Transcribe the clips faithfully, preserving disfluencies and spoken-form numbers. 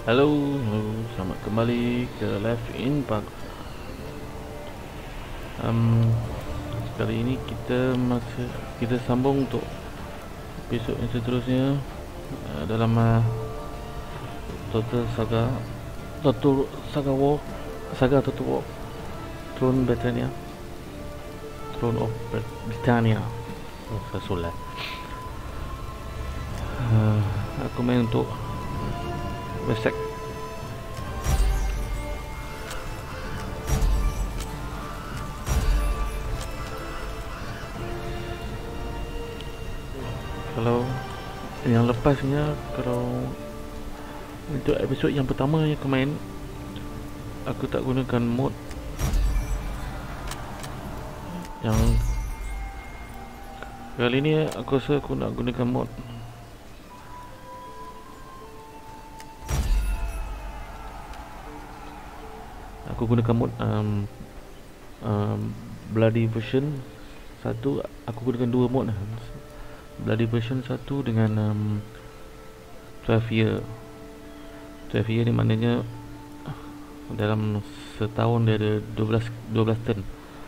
Halo, halo, selamat kembali ke Live in Park. Um, Sekali ini kita masih kita sambung untuk episod yang seterusnya uh, dalam uh, Total Saga, Total Saga War, Saga Total War, Throne Britannia, Throne of Britannia. Oh, saya solat. Uh, aku main untuk Wessex. Kalau yang lepasnya, kalau untuk episod yang pertama yang aku main, aku tak gunakan mod yang kali ni aku rasa aku nak gunakan mod aku gunakan mod um, um, Bloody version satu. Aku gunakan dua mod, Bloody version satu dengan um, twelve year. twelve year ni maknanya dalam setahun dia ada dua belas turn.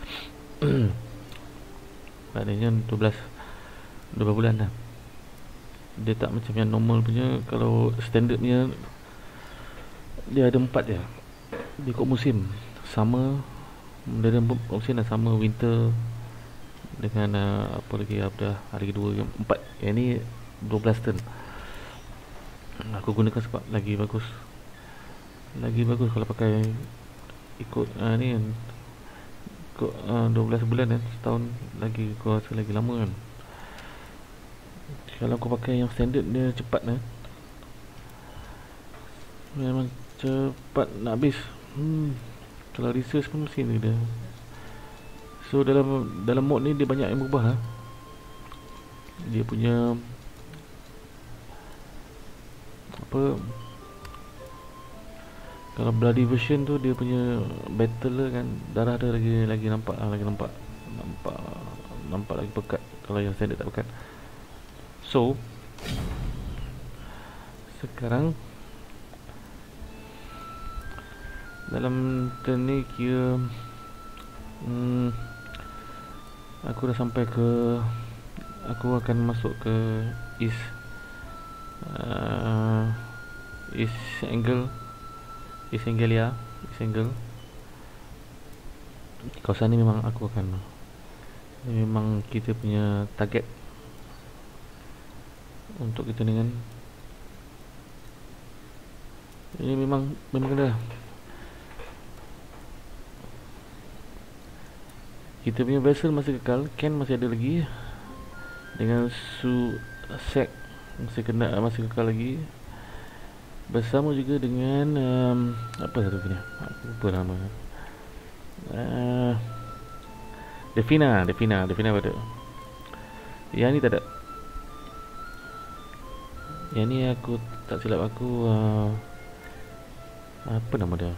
Maknanya dua belas bulan lah. Dia tak macam yang normal punya. Kalau standard punya dia ada empat je. Dia ikut musim. Summer, dia ada musim dah, summer, winter, dengan uh, apa lagi, apa hari kedua, yang empat. Yang ni dua belas turn. Aku gunakan sebab lagi bagus. Lagi bagus kalau pakai ikut uh, ni kan, ikut uh, dua belas bulan kan, setahun lagi, aku rasa lagi lama kan. Kalau aku pakai yang standard, dia cepat kan, memang cepat nak habis. hmm. Kalau research pun mesti ni dia. So dalam dalam mod ni dia banyak yang berubah ha? Dia punya apa, kalau Bloody version tu dia punya battle lah kan, darah dia lagi lagi nampak lagi nampak nampak nampak lagi pekat. Kalau yang standard tak pekat. So sekarang dalam turn ni kira hmm, aku dah sampai ke, aku akan masuk ke East uh, East Angle, East Anglia, East Angle. Kawasan ni memang aku akan, memang kita punya target untuk kita dengan ini memang memang kena. Kita punya vessel masih kekal, Ken masih ada lagi, dengan Su Sek masih kena, masih kekal lagi, bersama juga dengan um, apa satu punya, aku lupa nama. Uh, Devina, Devina, Devina pada. Yang ni tak ada. Yang ni aku tak silap aku uh, apa nama dia?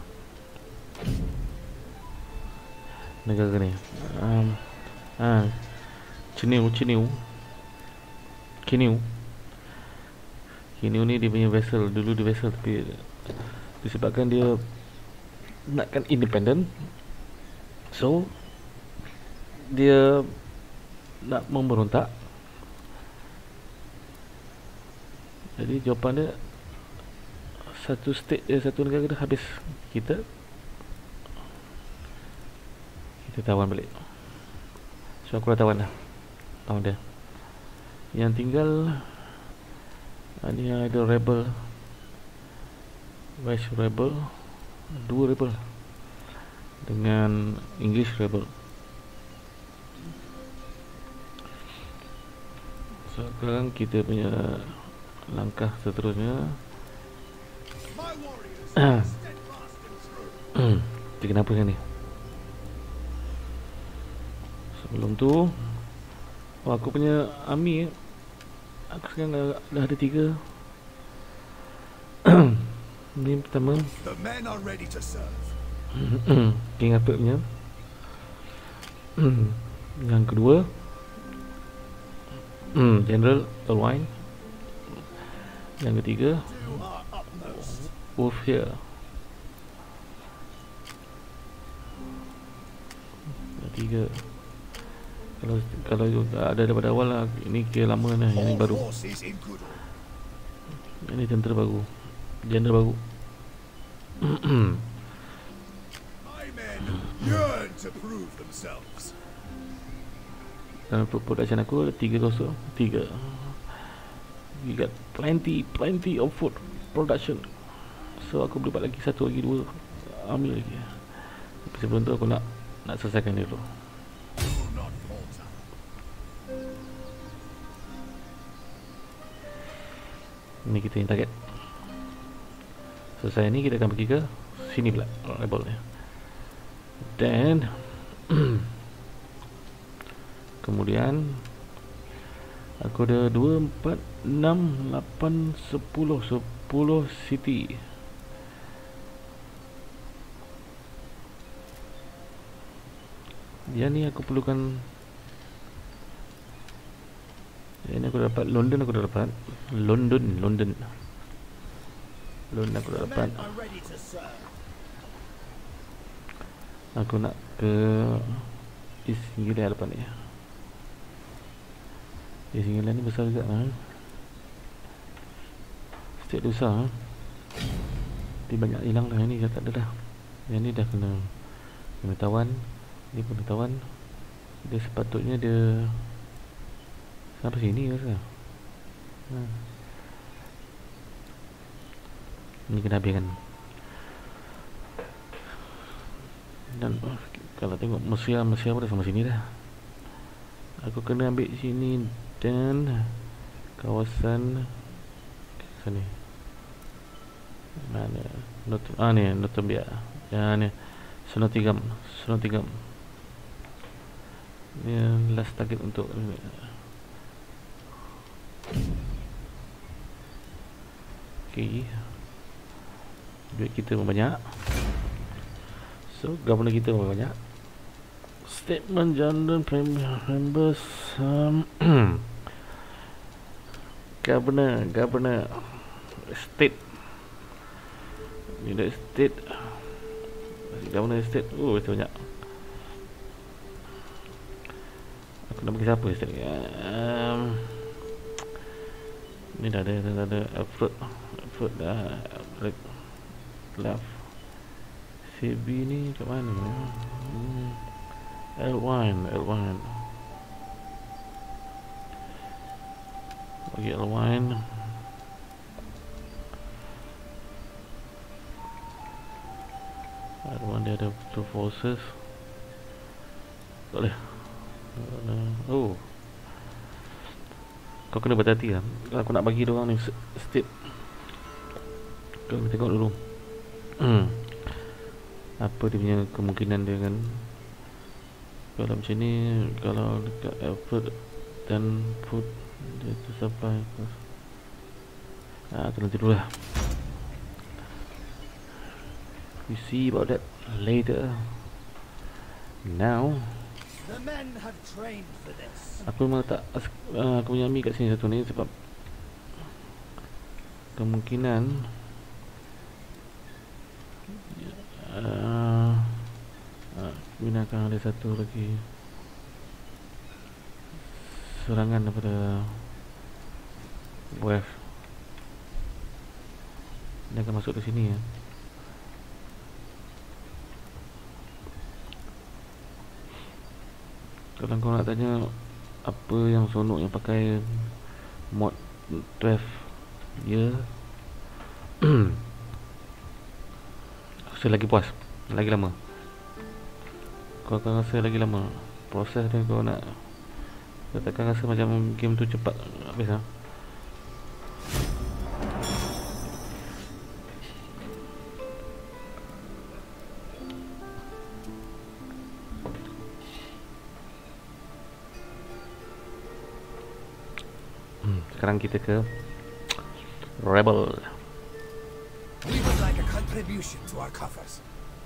Negara ni um, ah, Ceniu, Ceniu Ceniu Ceniu ni dia punya vessel. Dulu dia vessel, tapi disebabkan dia nakkan independent, so dia nak memberontak. Jadi jawapan dia, satu state dia, satu negara dia habis, kita kita tawan balik. So aku dah tawan dah, tawan dia. Yang tinggal ni ada rebel, West rebel, dua rebel dengan English rebel. So sekarang kita punya langkah seterusnya. Dia kenapa kan ni? Sebelum tu, oh, aku punya army, aku sekarang dah, dah ada tiga. Ni pertama, King Alfred punya. Yang kedua, General Erwin. Yang ketiga, Wolf here. Tiga. Kalau kalau ada daripada awal lah, ini kira lama lah, yang ni baru. Ini tentera baru, general baru. Dan production aku ada tiga kosong tiga. We got plenty, plenty of food production. So aku boleh buat lagi satu lagi dua army lagi. Tapi sebelum tu aku nak nak selesaikan dia dulu. Ini kita yang target. Selesai ni kita akan pergi ke sini pula rebel ni. Dan kemudian aku ada dua, empat, enam, lapan, sepuluh sepuluh city. Dia ni aku perlukan. Yang ni aku dah dapat. London aku dah dapat. London London London aku dah dapat. Aku nak ke East England depan ni. East England ni besar juga lah. State dia besar ha? Tapi banyak hilang dah. Yang ni dah tak ada dah. Yang ni dah kena Kena tawan. Ni pun tawan. Dia sepatutnya dia sampai sini rasa ha. Ni kena habiskan. Dan oh, kalau tengok Mesir Mesir pun dah sampai sini dah. Aku kena ambil sini. Dan kawasan sini mana Not ah ni Northumbria. Ya ni Snottingham Snottingham. Ni last target untuk okay. Duit kita pun banyak. So governor kita pun banyak. Statement General Members um, Governor Governor State United State Governor State. Oh betul banyak. Aku nak bagi siapa State um, ni dah ada, dah ada Alfred Alfred dah Alfred Love C B ni kat mana hmm. L1 L1 bagi L1 L1 dia ada two forces. Tak boleh. Oh, kau kena berhati-hati lah. Aku nak bagi diorang ni state. Kau tengok dulu apa dia punya kemungkinan dia kan. Kalau macam ni, kalau dekat effort dan food dia tu supply ah, tu nanti dulu lah. We see about that later. Now aku memang tak uh, aku punya army kat sini satu ni sebab kemungkinan uh, uh, kemungkinan akan ada satu lagi serangan daripada west. Dia akan masuk ke sini ya. Kalau kau nak tanya apa yang sonok yang pakai mod twelve ya, rasa lagi puas, lagi lama. Kau akan rasa lagi lama proses dia. Kau nak, kau takkan rasa macam game tu cepat habis lah. Sekarang kita ke Rebel. We would like a contribution to our coffers.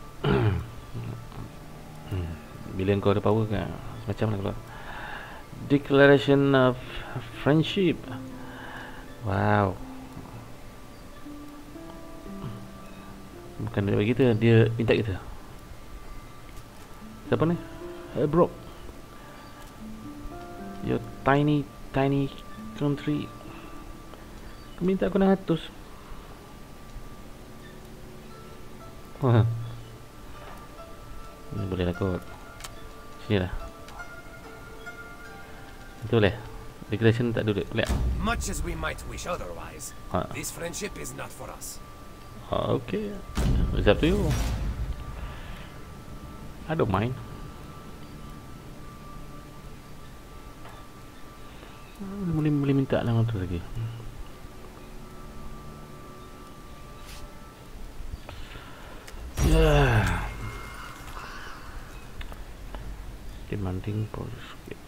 Bila kau ada power kan, macam mana kalau Declaration of Friendship. Wow. Bukan dia bagi kita, dia minta kita. Siapa ni? Hey bro, your tiny tiny country, kau minta aku enam ratus. Wah, ni boleh lah kot. Sini lah. Betul lah. Regulation tak duduk boleh. Much as we might wish otherwise, Ha. this friendship is not for us. Ah, okay, it's up to you. I don't mind. Boleh boleh minta lah tu lagi. Yeah. Demanding police.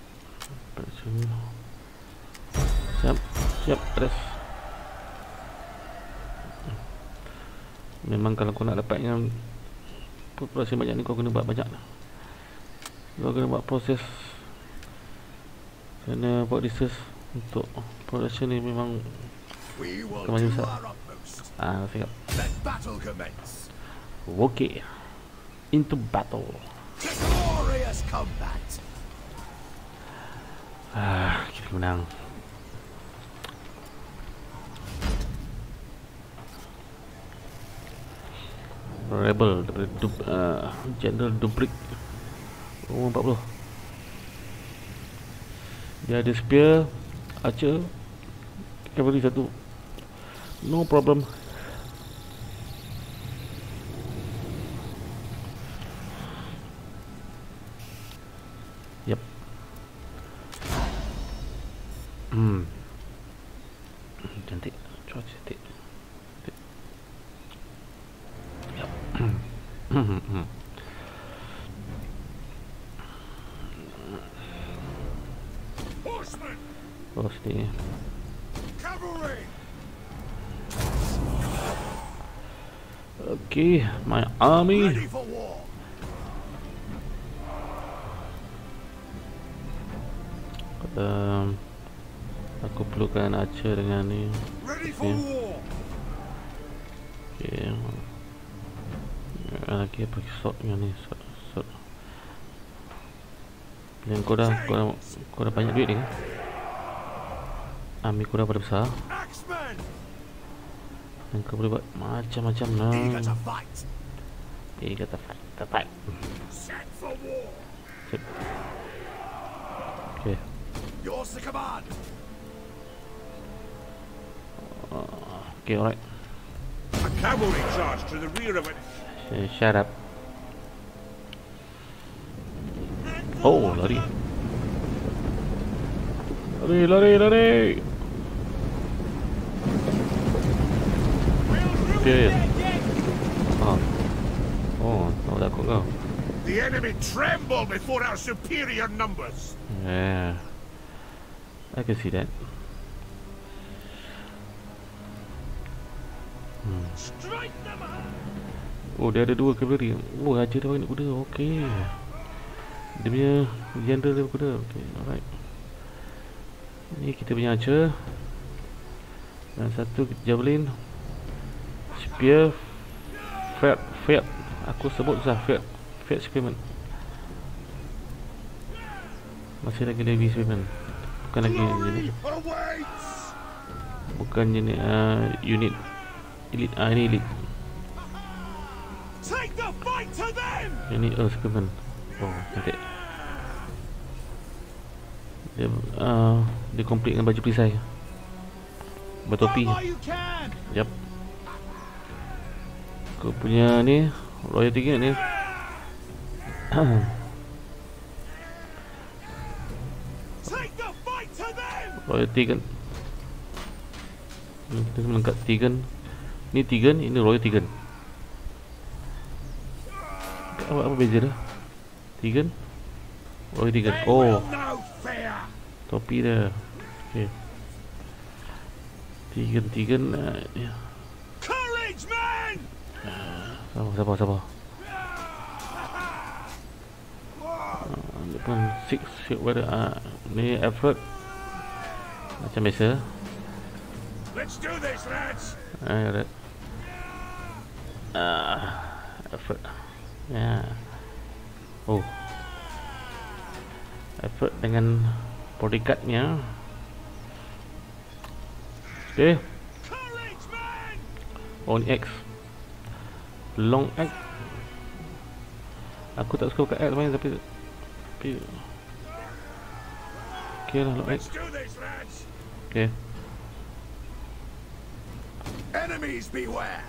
Siap, siap, press. Memang kalau kau nak dapatnya populasi banyak ni, kau kena buat banyak lah. Kau kena buat proses, kena buat research untuk production ni. Memang kemana besar. Ah, siap. Okay, into battle. Glorious combat. Ah, kita menang. Rebel daripada Dub, uh, General Dubrick. Oh, empat puluh. Dia ada spear, archer, cavalry satu. No problem. Yep. Hmm. Cantik. Cuaca cantik. Oh, sini. Okay, my army. Um, aku perlukan archer dengan ni. Okay. Okay. Lagi apa sword dengan ni, sword, sword. Dan kau dah, kau dah, kau dah banyak duit ni kan? Army kau dah pada besar. Dan kau boleh buat macam-macam lah. Eh, kata fight, kata fight. Sip. Okay. Uh, okay, alright. A cavalry charge to the rear of it. Shut up. Oh, lari. Lari, lari, lari. Okay. Ah. Oh, tahu tak kau kau. The enemy tremble before our superior numbers. Yeah. I can see that. Hmm. Strike them out. Oh, dia ada dua cavalry. Oh, raja dia pakai kuda. Okey. Dia punya general dia kuda. Okey, alright. Ni kita punya archer. Dan satu javelin. Spear. Fat, fat. Aku sebut susah, fat. Fat spearman. Masih lagi heavy spearman. Bukan lagi jenis. Bukan jenis uh, unit elite. Ah, ini elite. Take the fight to them. Ini Earth Spearman. Oh, cantik. Dia uh, dia complete dengan baju perisai, bertopi. Yap. Aku punya ni Royal Ticket ni. Royal Ticket. Ni kita melengkap Tigan. Ni Tigan, ini Royal Tigan. Apa, apa beza dia? Tigan? Oh, Tigan. Oh, topi dia. Okay. Tigan, Tigan. Uh, ya. Uh, sabar, sabar, sabar. Uh, dia pun six, six weather. Uh, ni effort. Macam biasa. Let's do this, lads. Ah, uh, Ah, effort. Ya. Oh. Effort dengan bodyguardnya. Okay. On X. Long X. Aku tak suka pakai X main tapi tapi okay lah long X. Okay. Enemies beware.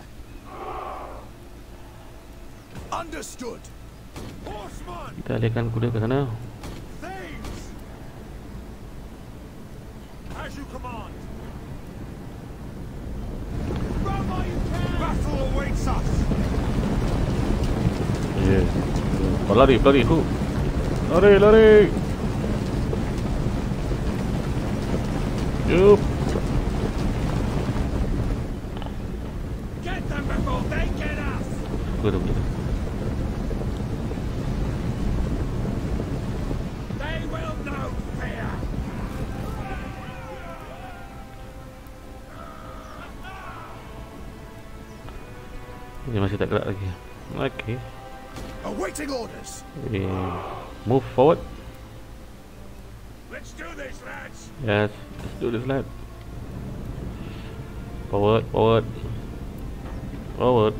Understood. Horseman. Kita alihkan kuda ke sana. Things. As you command. Run while you can. Battle awaits us. Yeah. Oh, lari, lari, hu. Lari, lari. Yup. Get them before they get us. Good, good. They will know fear. Dia masih tak gerak lagi. Okay. Awaiting orders. We move forward. Let's do this, lads. Yes, let's do this, lad. Forward, forward, forward.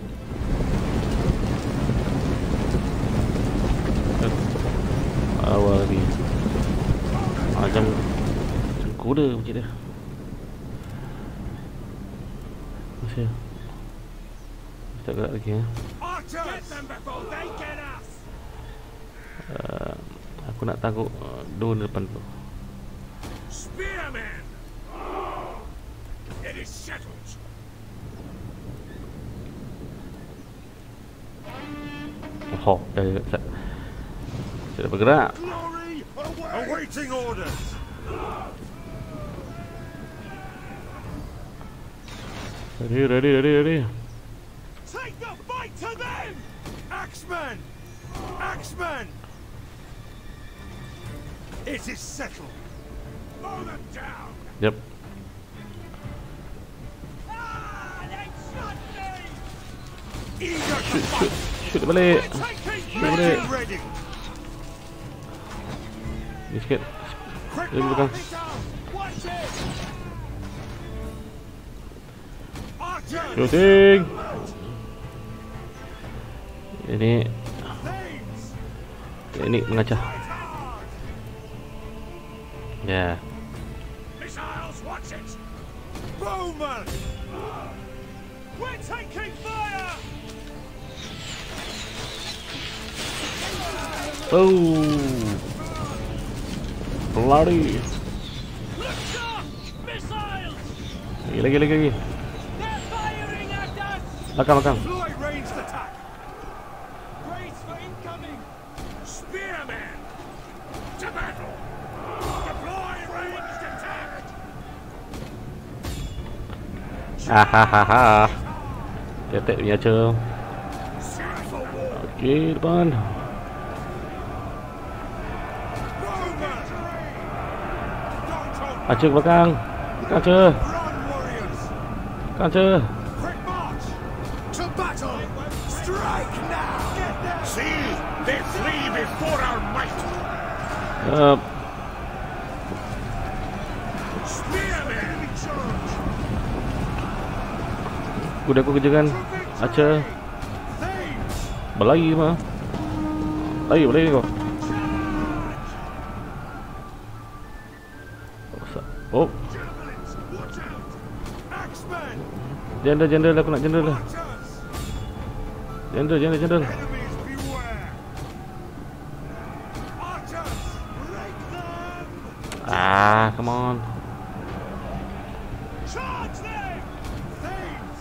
Awal lagi. Macam macam kuda macam dia. Masih. Masih tak gerak lagi ya. Get them before they get us. Uh, aku nak tangguh uh, drone depan tu. Spearman. It is settled. Oh, dah tak. Sudah bergerak. Glory away. Awaiting orders. Ready, ready, ready, ready. Take the fight to them. Axeman. Axeman. It is settled. Mow them down. Yep. Ah, they shot me. Eager to Shoot, fight. shoot, shoot balik. Taking Shoot balik. ready. Ni sikit. Quick Dia belakang. mark. Watch it. Archer. Shooting. Ini Things. teknik mengacah. Ya. Yeah. Missiles, watch it. Bowman. We're taking fire. Oh. Lari. Look sharp. Missiles. Lagi, lagi, lagi, lagi. They're firing at us. Belakang, belakang. Deploy ranged attack. Brace for incoming. Spearman. To battle. Deploy ranged attack. Hahaha. Tetek punya aja. Set for war. Okey, depan. Bowman. Don't Aja ke belakang. Belakang aja. Run, warriors. Belakang aja. Quick march. To battle. Strike now. Get them. See, they flee before our might. Uh, Spearman. kuda aku kejarkan. Aja. Things. Berlari mah. Lari, berlari kau. Oh, Javelins. Watch out. Axemen. jendel, jendel. Aku nak jendel lah. Watch us. Jendel, jendel, jendel. Enemies beware. Archers. Break them. Ah, come on. Charge them. Things.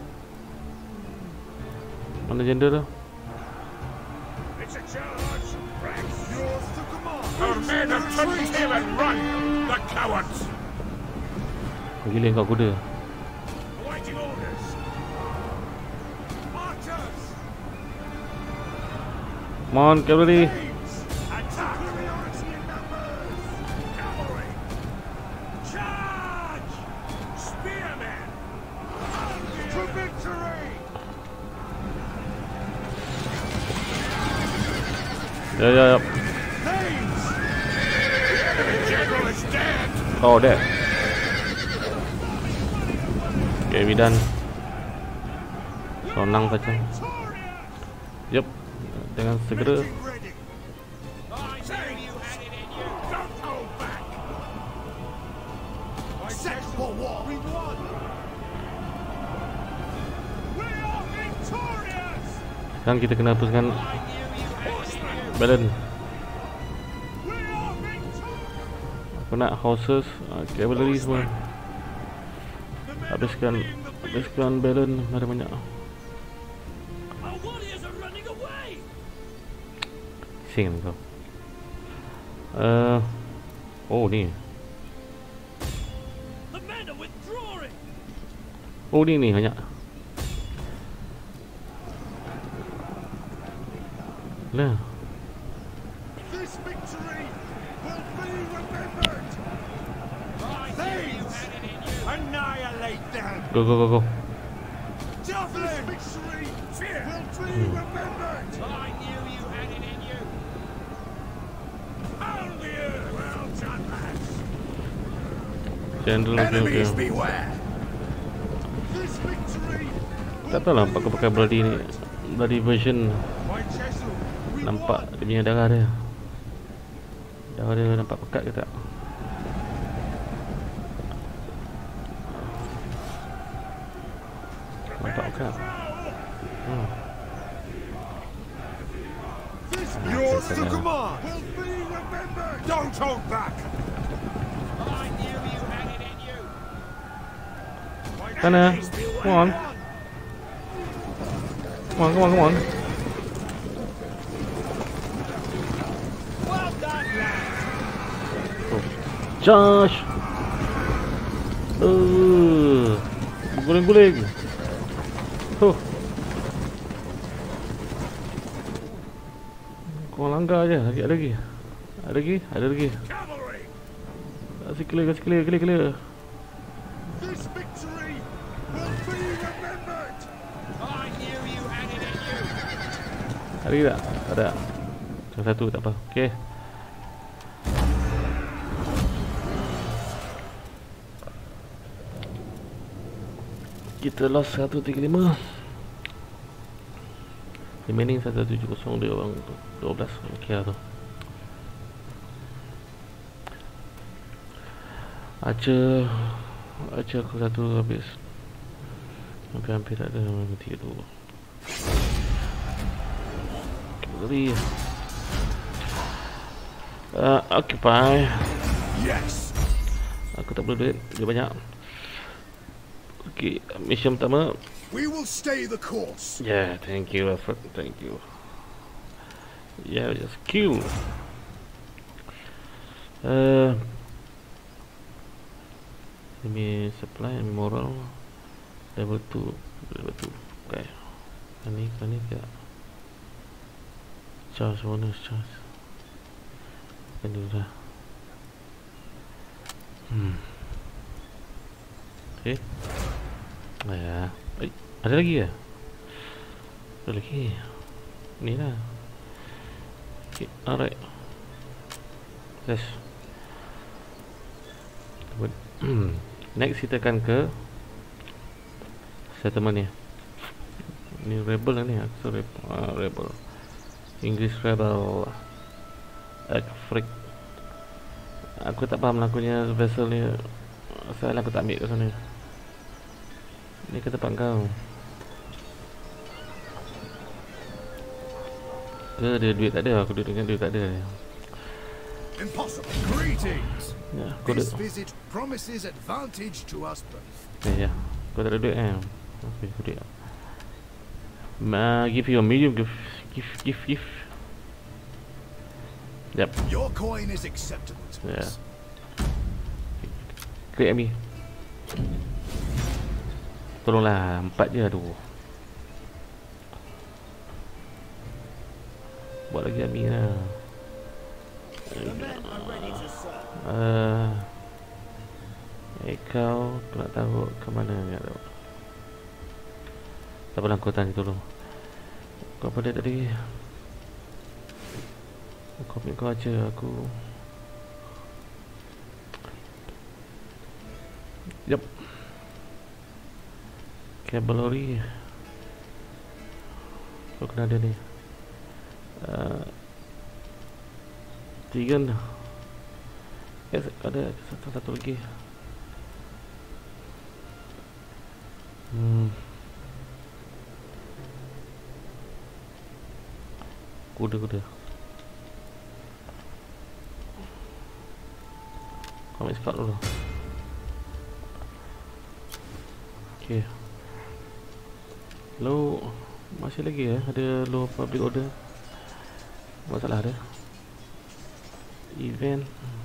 Mana jendel tu? It's a charge. Rex. Yours to command. Our men have turned tail and run. The cowards. Gila kau kuda. Awaiting orders. Archers. Come on, cavalry. Things. Attack. Superiority in numbers. Cavalry. Charge. Spearmen. To victory. Ya, ya, ya. Oh, dead. Okay, we done. Sonang saja. Yup. Dengan segera. Sekarang kita kena hapuskan balance. Aku nak horses, uh, cavalry semua. Habiskan, habiskan balance ada banyak. Sing kau. Uh, oh ni. Oh ni ni banyak. Lah. This victory will be remembered. Thieves, annihilate them. Go go go go. Javelin, victory will be remembered. I knew you had it in you. Pound the earth. Well done, lads. General Enemies beware. This victory. Tak tahu lah pakai pakai bloody ni, bloody version. Nampak dia punya darah dia. Darah dia nampak pekat ke tak? Nampak pekat. Hmm. Yours to command. Don't hold back. Sana. Come on. Come on, come on, come on. Charge! Uh, guling-guling. Huh. Kau langgar je. Lagi ada lagi. Ada lagi? Ada lagi. Kasih clear, kasih clear, clear, clear. This victory will be remembered. I knew you had it in you. Ada lagi tak? Ada. Cuma satu tak apa. Okey. Kita lost seratus tiga puluh lima. Remaining seratus tujuh puluh. Dia orang dua belas. Okey lah tu. Archer Archer aku satu habis. Hampir-hampir tak ada. Mati tu. Cavalry. uh, Occupy. Yes. Aku tak perlu duit. Dia banyak. Okay, mission pertama. We will stay the course. Yeah, thank you, Alfred. Thank you. Yeah, just kill. Uh, ini supply and moral level two, level two. Okay. Ini, ini tidak. Charge bonus charge. Ini dah. Hmm. Okay. Oh ya. Eh, ada lagi ya? Ada lagi. Ni lah. Okay, alright. Yes. Next kita akan ke settlement ni. Ni rebel lah ni. Aku rebel. Ah, rebel. English rebel. Freak. Aku tak faham lakunya vessel ni. Asal aku tak ambil ke sana. Ni ke tempat kau. Ke dia duit tak ada. Aku duit dengan duit tak ada. Impossible. Greetings. Ya, aku This duit. visit promises advantage to us both. Ya, ya. Kau tak ada duit kan? Okay, aku duit. Ma, give you a medium gift. Gift, gift, gift. Yep. Your coin is acceptable to Yeah. us. Klik Ami. Tolonglah, empat je aduh. Buat lagi Ami lah. Uh, eh kau, aku nak tahu ke mana ni tahu. Tak apalah, kau tanya tolong. Kau apa dia tadi? Komik kau aja aku. Yep. Cavalry. Kau kena ada ni. Uh, tiga dah. Yes, ada satu, satu lagi. Hmm. Kuda-kuda. Kau ambil scout dulu. Okay. Low. Masih lagi ya, ada low public order. Masalah ada. Event.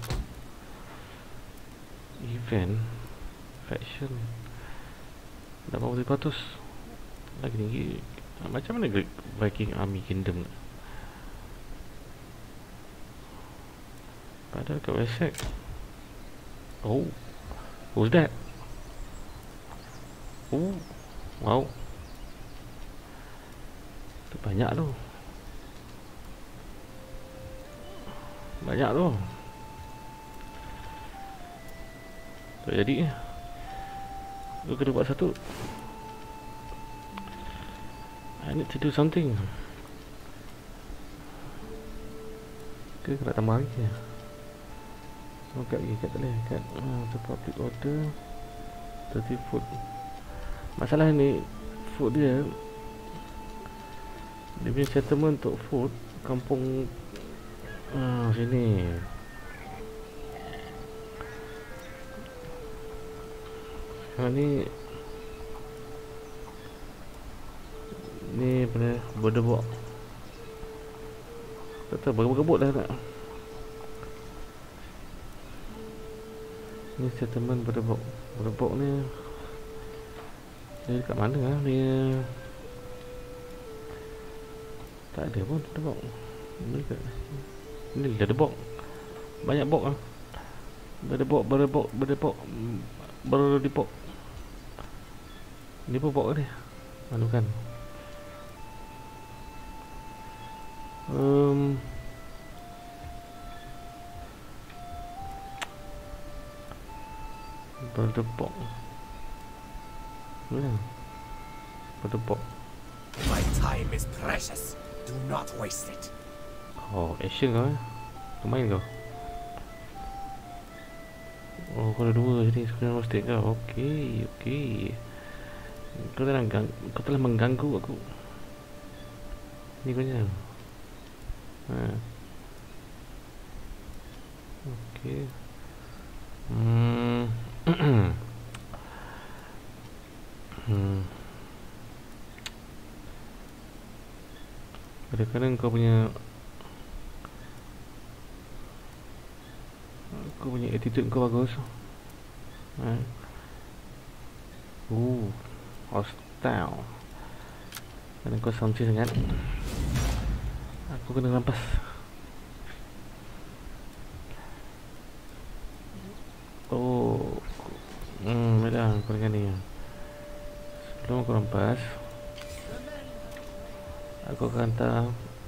Event. Faction. lapan puluh peratus. Lagi tinggi. Macam mana Great Viking Army Kingdom? Padahal kat Wessex. Oh, who's that? Oh, wow. Tu banyak tu. Banyak tu. Tak jadi. Aku kena buat satu. I need to do something. Ke kena tambah lagi. Oh, kat lagi, kat tak boleh. Kat uh, the public order thirty foot. Masalah ni food dia, dia punya settlement untuk food kampung uh, sini. Sekarang ni ni benar berdebok. Tak tahu bergebuk dah tak. Ni settlement berdebok. Berdebok ni dia dekat mana lah dia? Tak ada pun berdebok. Ni dekat ni ada debok. Banyak bok lah. Berdebok, berdebok, berdebok, berdebok. Ni pun bok ni. Mana bukan? Um, berdebok. Mana? Berdebok. My time is precious. Do not waste it. Oh, action kau eh? Kau main kau? Oh, kau ada dua sini sekarang mesti kau. Okey, okey. Kau telah gang, kau telah mengganggu aku. Ni kau nya. Ha. Okey. Hmm. hmm. Kadang-kadang kau punya Kau punya attitude kau bagus. Ha. Uh, hostile. Kadang kau samci sangat. Aku kena rampas. Oh. Hmm, baiklah kau dengan ni. Sebelum aku rampas, aku akan hantar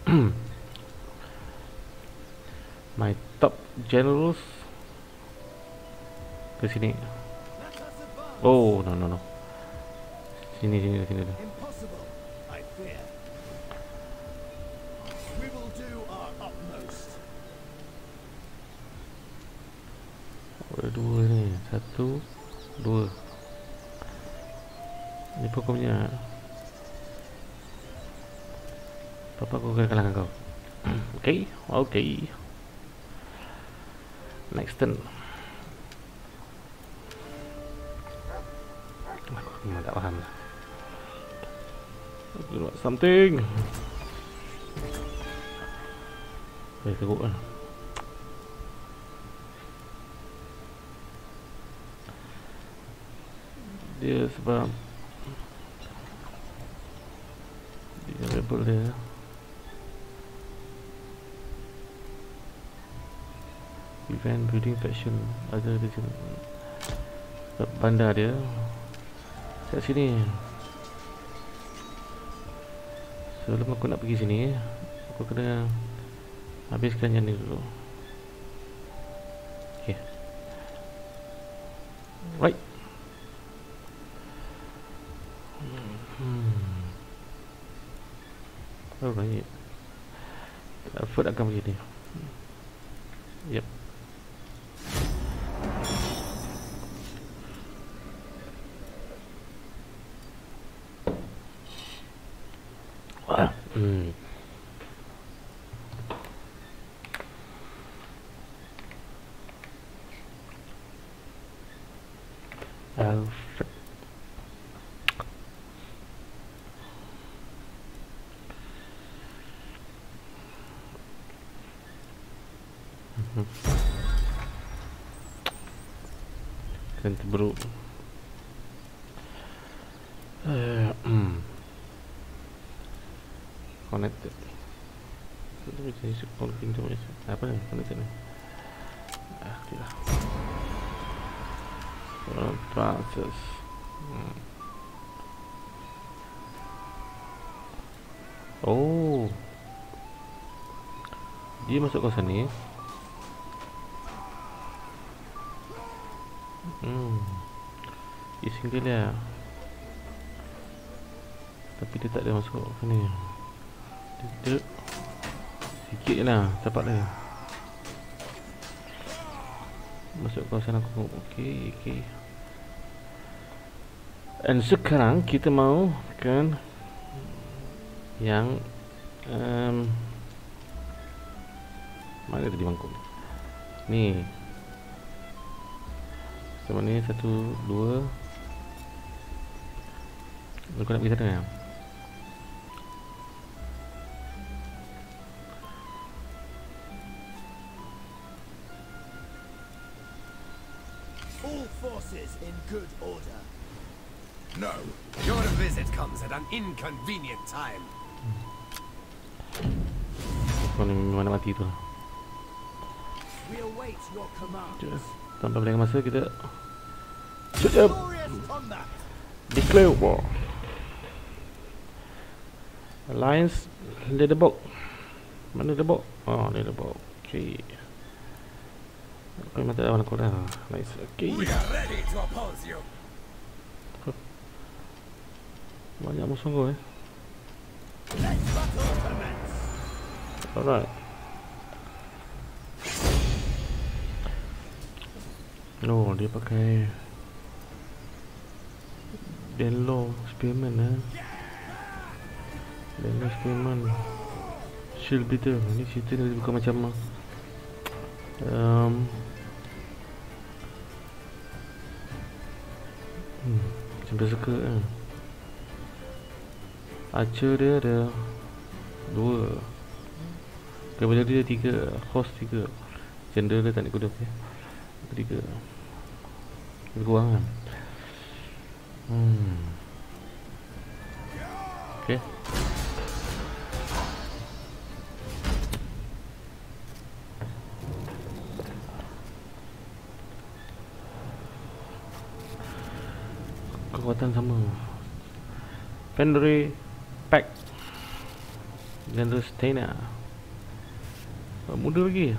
my top generals ke sini. Oh, no no no. Sini sini sini dah. Impossible, I fear. We will do our utmost. Ada dua ni. Satu, dua. Ni pun kau punya. Papa aku akan kalahkan kau. Okay, okay. Next turn. Aku memang tak faham lah. Aku nak something. Eh, teruk lah. Dia sebab dia rebel dia. Event building faction ada di sini. Bandar dia kat sini. Sebelum aku nak pergi sini, aku kena Habiskan yang ni dulu. Okay. Right. Hmm. Alright. Effort akan begini. Yep. Hmm. Alfred. Hmm. Kan terburuk. Uh, hmm. Connected. Itu jadi sekolah pintu macam apa ni? Connected ni. Ah, tidak. Uh, process. Hmm. Oh, dia masuk kawasan ni. Hmm. Dia single dia. Tapi dia tak ada masuk ke ni. Dia sikit je lah tapak dia. Masuk kawasan aku. Okey, okey. Dan sekarang kita mau kan yang um, mana tadi mangkuk ni. Sama ni satu, dua. Kau nak pergi sana kan? All forces in good order. No, your visit comes at an inconvenient time. Kau ni mana mati tu. We await your command. Tanpa berlengah masa kita Sekejap. Glorious combat. Declare war. Alliance leaderboard. Mana leaderboard? Oh, leaderboard. Okay. Kau memang tak ada warna kodah. Nice. Okay. We are ready to oppose you. Banyak musuh kau eh. Let battle commence. Alright. Oh, dia pakai Denlo Spearman eh. Denlo Spearman Shield Beater. Ni cerita ni bukan macam um, hmm, macam berserker eh. Archer dia ada dua, Cavalier dia tiga, Horse tiga, General dia tak nak kuda okay. Tiga. Lebih kurang kan. Hmm. Okay. Kekuatan sama. Fenrir Pack dan Rustena. Muda lagi.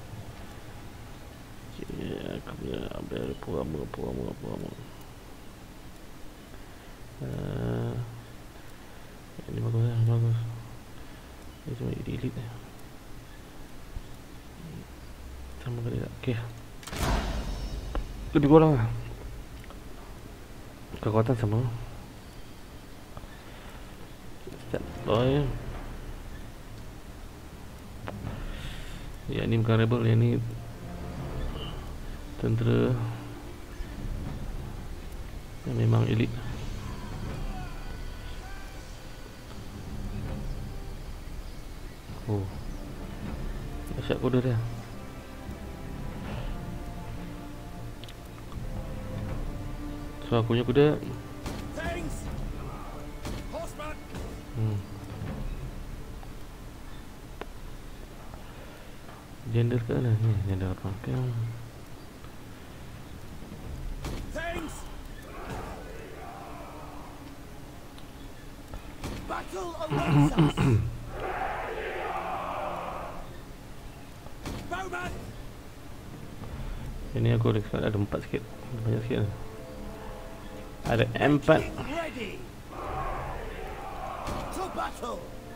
Ya, kena ambil apa-apa apa-apa apa-apa. Uh, ini bagus lah, bagus. Ini cuma delete lah. Sama kali tak? Okay. Lebih kurang lah. Kekuatan sama. Start. Oh ya. Ya, ni bukan rebel, yang ni tentera yang memang elit. Oh, dahsyat koda dia. So aku punya kuda. Hmm. Gender ke mana ni? Gender apa? Kan Sini aku boleh ada empat sikit. Banyak sikit. Ada empat. Ready to battle.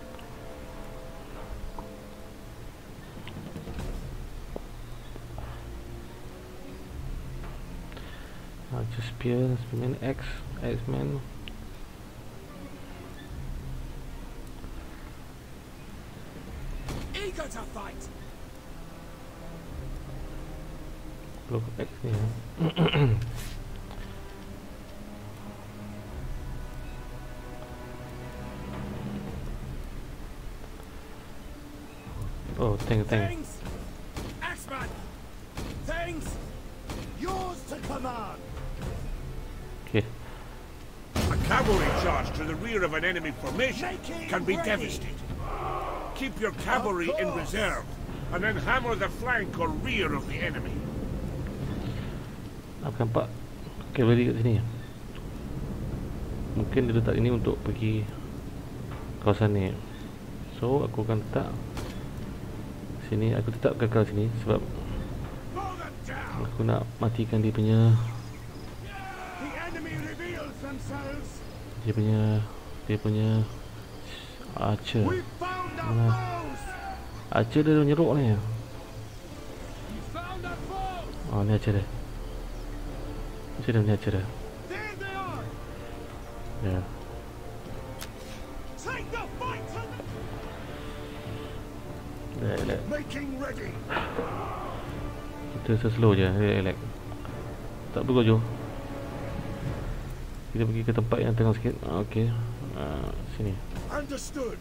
Archer Spear, Spearman X, X-Man. Eager to fight. Block X ni ya. Oh, tank, tank. Things, Axeman. Things, yours to command. Okay. A cavalry charge to the rear of an enemy formation can be devastating. Keep your cavalry in reserve, and then hammer the flank or rear of the enemy. Aku nampak cavalry kat sini. Mungkin dia letak ini untuk pergi kawasan ni. So aku akan letak sini. Aku tetap kekal sini sebab aku nak matikan dia punya The enemy reveals themselves. Dia punya Dia punya Archer. We found our Mana? foes. Archer dia menyeruk ni. We found our foes. Oh, ni Archer dia. Macam mana ni Archer dia? There they are. Ya. Take the fight to the... Relax, relax. Making ready. Kita slow je. Relax, relax. Tak perlu jauh. Kita pergi ke tempat yang tengah sikit. Okey. Uh, sini. Understood.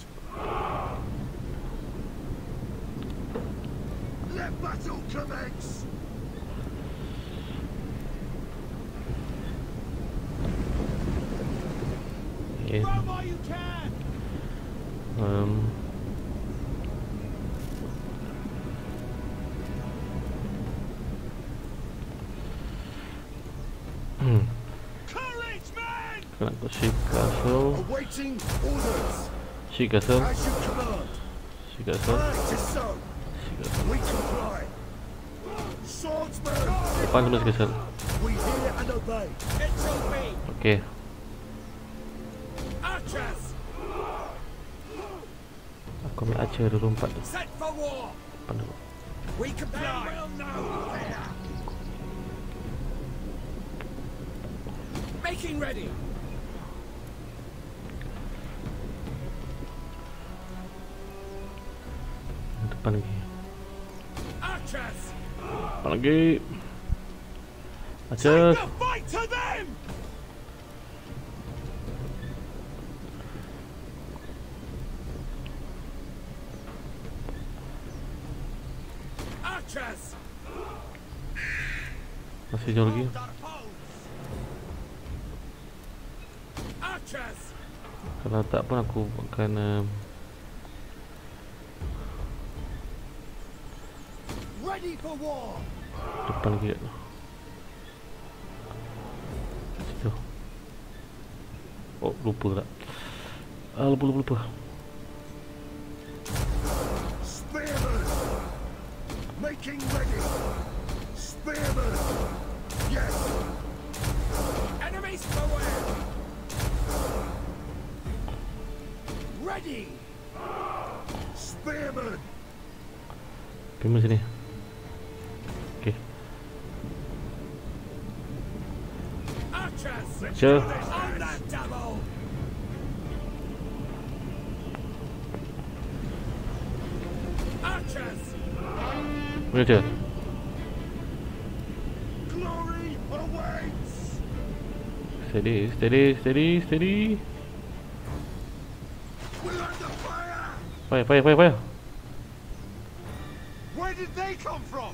Let battle commence. Okay. Run while you can. Um, hmm. Courage, man. Kena aku shift castle. Awaiting orders. Shift castle. As you command. Shift castle. It is so. Shift castle. We comply. Swordsman. Depan semua shift castle. We hear and obey. It shall be. Okay. Archers. Aku ambil Archer dulu empat. Set for war. Depan dulu. We comply. They will know there. Making ready. Depan lagi. Archers. Depan lagi. Archer. Take the fight to them. Archers. Masih jauh lagi. Archers. Kalau tak pun aku akan uh, Ready for war. depan lagi. Situ. Oh, lupa tak. Ah, lupa, lupa, lupa. Spearman. Making ready. Spearman. Yes. Enemies beware. Ready. Spearman. Pergi sini. Okay. Archers. Archer. On that double. Archers. Mana Archer? Glory awaits. Steady, steady, steady, steady. We're under fire. Fire, fire, fire, fire. Where did they come from?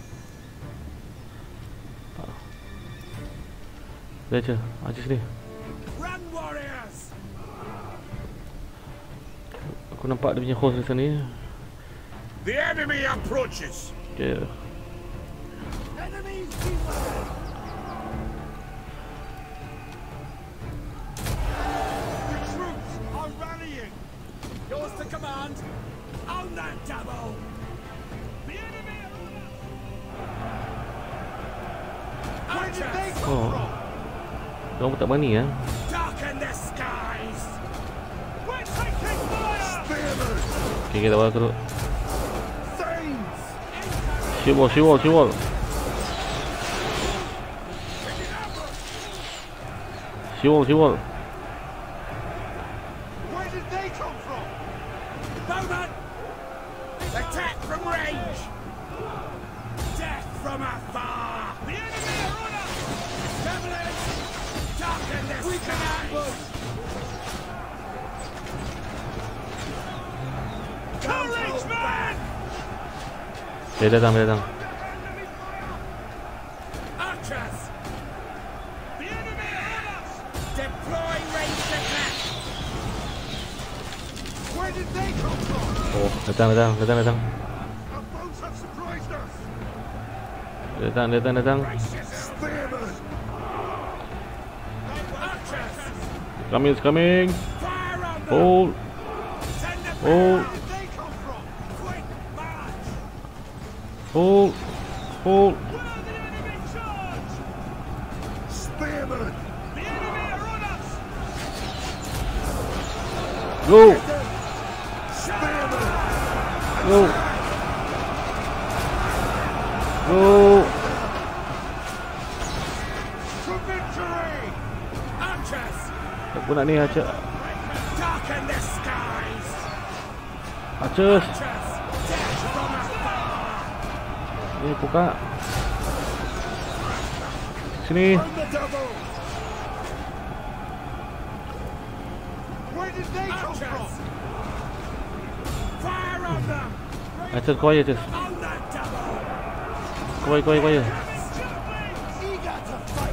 Dah Archer, Archer sini. Run, warriors. Aku nampak dia punya horse di sana. The enemy approaches. Okay. Enemies beware. The troops are rallying. Yours to command. On that double. The enemy are on us. Oh, kamu tak berani ya? Darken the skies. We're taking fire. Okay, kita bawa terus. Shield wall, shield wall, shield wall. Shield wall, shield wall. Where did they come from? Bowman! Attack from range! Death from afar! The enemy are on us! Javelins! Darken the we can ambush! Courage, man! Dia datang, dia datang. Archers! The enemy are on us! Deploy ranged attack! Where did they come from? Oh, datang, datang, datang, datang. Our boats have surprised us! Datang, datang, datang. Spearmen! Archers! Coming, it's coming. Fire on them! Hold, Send them hold, Where did they come from? Quick march! hold, hold. Where are the enemy charge? Spearmen! The enemy are on us! Go, Spearmen! go, go. To victory! Archers! Aku nak ni Archer. Darken the skies! Archers. Archers! Death from afar! Ni buka. Sini. From the double! Where did they come from? Fire on them! Archer kau aja, Archer. On the double! Kau aja, kau aja, kau aja. Eager to fight!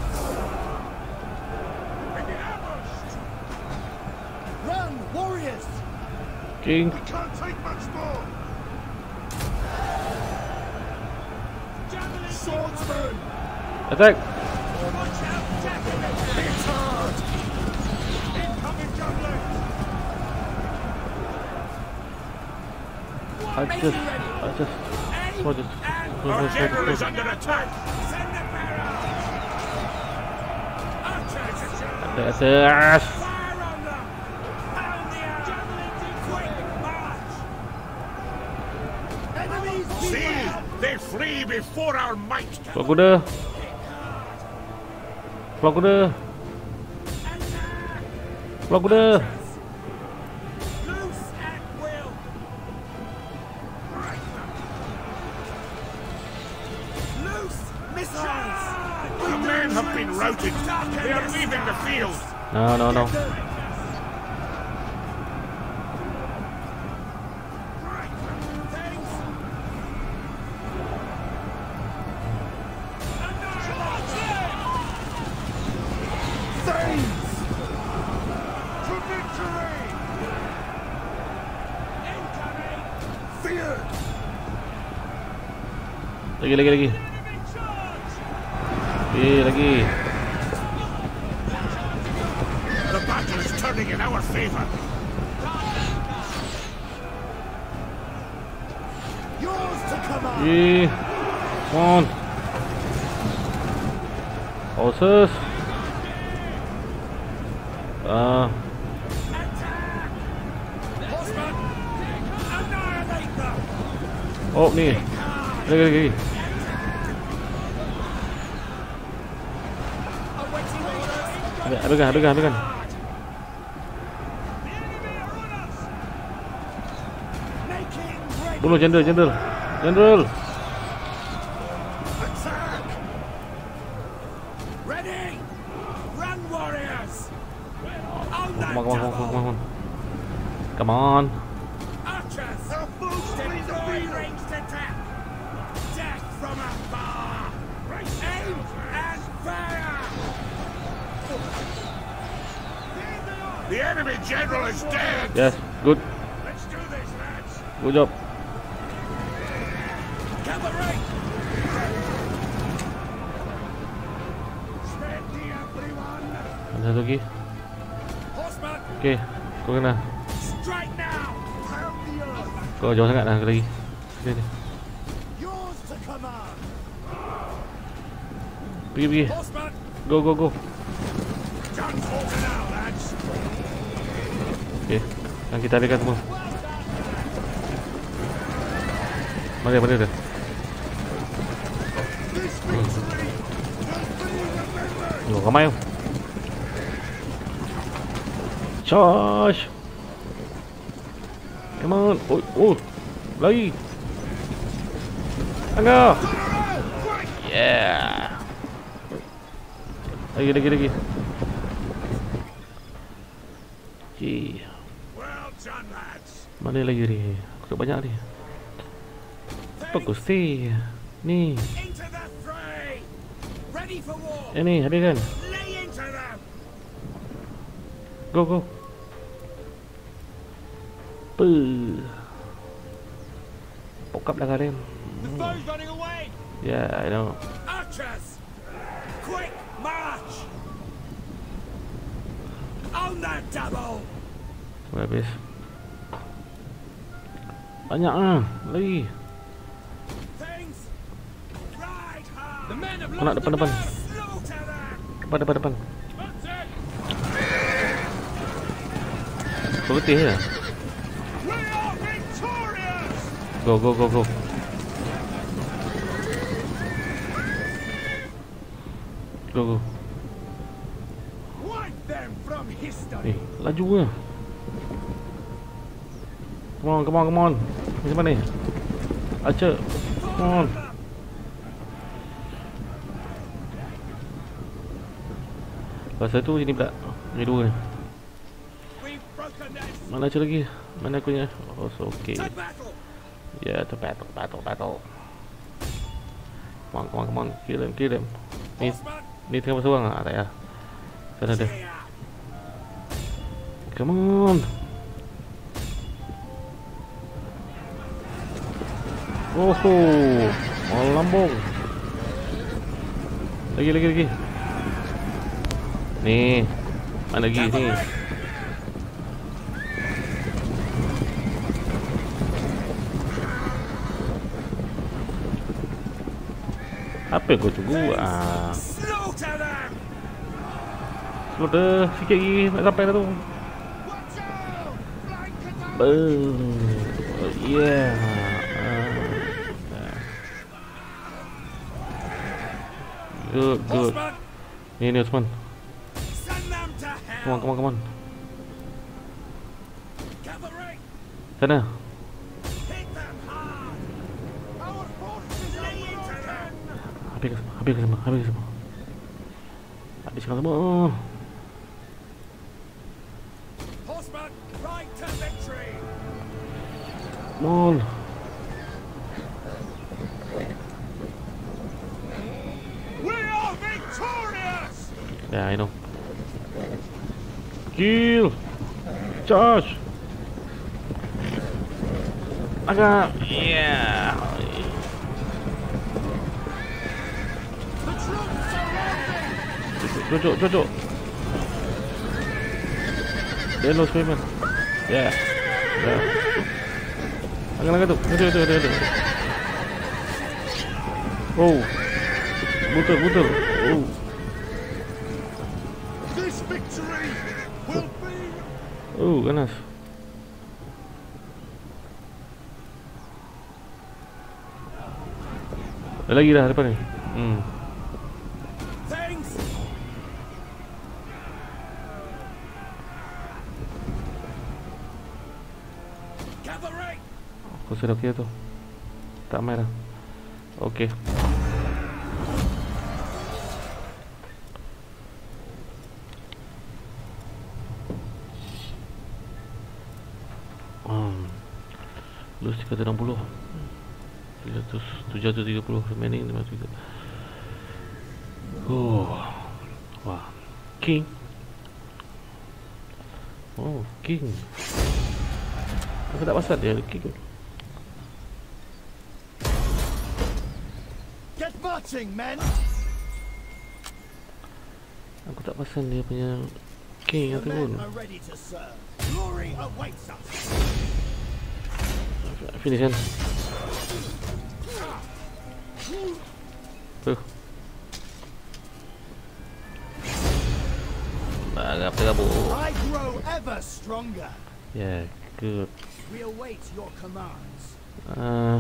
Run, warriors! King. Can't take much more! Swordsman! Attack. Watch out, javelin! It's hard! Incoming javelin! Archers, Archers. Kau aja. Kau Our aja, kau general is aja. under attack! Send the barrel! Archers! Attack, attack. Fire on them! Pound the air! Javelins in quick march! Enemies See! They flee before our might! Keluar kuda. Keluar kuda. Keluar kuda. Loose at will! Loose missiles! The men have been routed! They are leaving the field! No, no, no. Thanks! Thanks! To victory! Incoming! Feared! Lagi, lagi, lagi. Enemy charge! Eh, lagi. The battle is turning in our favor! Yours to command! Eh. Come on. Horses. Ah, Attack! Horsemen! Annihilate them! oh ni. Lagi, lagi, lagi. Awaiting orders! Ambil, ambilkan, ambilkan, ambilkan. The enemy are on us! Making break! Bunuh general, general. General. Attack! Ready! Run, warriors! On the Come on, come on, come on, come double! on. Come on. Archers! Deploy ranged attack! Death from afar! Aim and fire! The enemy general is dead! Yes, good. Let's do this, lads! Good job. Cavalry! Ready, everyone! Ada satu lagi. Horseman, Okey, kau kena. strike now! Pound the earth! Kau jauh sangat dah lagi. Sini, sini. Yours to command! Pergi, pergi. Horseman, Go, go, go. Done for now, lads. Okay, sekarang kita habiskan semua. Mana mana dia? Oh, ramai tu. Charge. Come on. Oh, oh. Lari. Angga. Yeah. Lagi, lagi, lagi. Okay. Well done, lads. Mana lagi ni? Aku tak banyak ni. Bagus sih. Ni. Into the fray. Ready for war. Eh ni, habiskan. Lay into them. Go, go. Puh. Pokap dah kalian. The foe's running away. Yeah, I know. Archers, quick march. On that double. Sampai habis. Banyak ah. Lagi. Things. Ride hard. The men have Nak depan, depan. Slaughter them. Depan, depan, depan. That's it. Berhenti je. We are victorious. Go, go, go, go. Go, go. Wipe them from history. Eh, laju ke? Come on, come on, come on. Macam mana ni? Archer. Come on. Pasal tu sini pula. Ni dua ni. We've broken their Mana Archer lagi? Mana aku punya? Oh, so okay. to battle. Yeah, to battle, battle, battle. Come on, come on, come on. Kill them, kill them. Ni, Horseman, ni tengah berseorang ah? Tak payah. Sana dia. here. Come on. Oh, oh, lambung. Lagi, lagi, lagi. Ni. Mana lagi ni? Apa yang kau tunggu? Ah, Slaughter them. slaughter sikit lagi nak sampai dah tu. Watch out. Flank attack. Boom. Oh, yeah. Ah. Good, good. Horseman, Ni ni Osman. send them to hell. Come on, come on, come on. Cavalry, Sana. hit them hard. Our forces lay into them. Habiskan semua, habiskan semua, habiskan semua. Habiskan semua. Horseman, ride to victory. Come on. We are victorious. Yeah, I know. Kill. Charge. Agak. Yeah. The troops are routed. Cocok, cocok. Dia lost payment. Yeah. Yeah. Angkat-angkat tu. Ada, ada, ada, ada. Oh. Butuh, butuh. Oh. This victory will be. Oh, ganas. Ada lagi dah depan ni. Hmm. Thanks. Cavalry, Aku sudah okey tu. Tak main dah. Okey. Hmm. Lulus tiga ratus enam puluh. tujuh ratus tiga puluh remaining lima ratus tiga. Oh. Wah. King. Oh, King. Aku tak pasal dia King. get marching, men. Aku tak pasal dia punya King The atau pun. men are ready to serve. Glory awaits us. Finish kan. Tu. Barang terabur. I grow ever stronger. Yeah, good. We await your commands. Uh,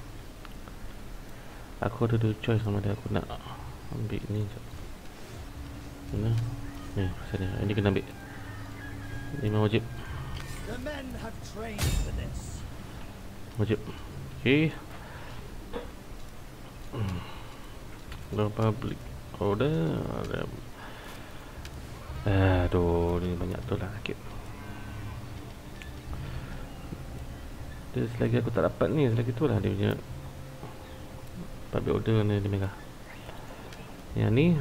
aku ada dua choice sama dia. Aku nak ambil ni. Mana? Ni, pasal ni. Ini kena ambil. Ini memang wajib. The men have trained for this. Wajib. Okay. The public order. Aduh, ni banyak tu lah sakit. Dia selagi aku tak dapat ni, selagi tu lah dia punya public order ni dia merah. Yang ni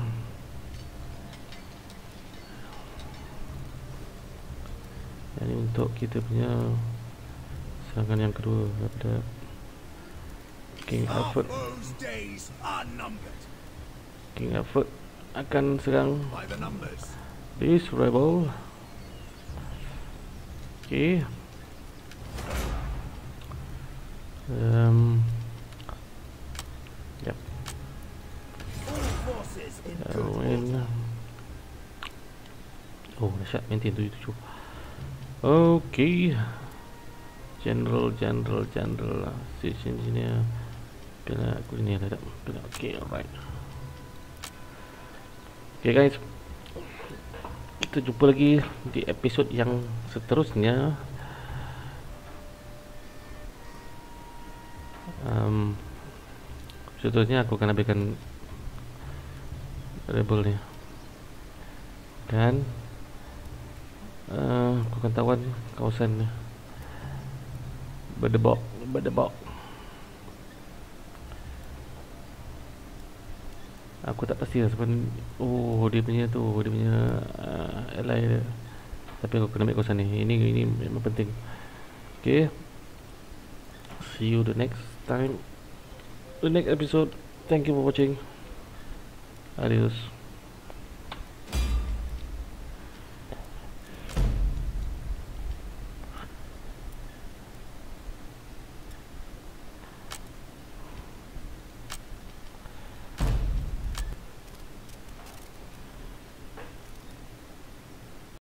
Yang ni untuk kita punya serangan yang kedua pada King Alfred. King Alfred akan serang this rebel. Okay. Um, yep. Uh, oh, dahsyat, maintain tujuh tujuh. Okay. General, General, General Siege Engineer. Kena aku ni ada tak? Kena. Okay, alright. Okay guys, kita jumpa lagi di episod yang seterusnya. Um, Seterusnya aku akan habiskan rebel ni. Dan uh, aku akan tawan kawasan berdebok, berdebok. Aku tak pasti lah sebab oh dia punya tu, dia punya uh, ally dia. Tapi aku kena ambil kawasan ni. Ini ini memang penting. Okay. See you the next time, the next episode. Thank you for watching. Adios.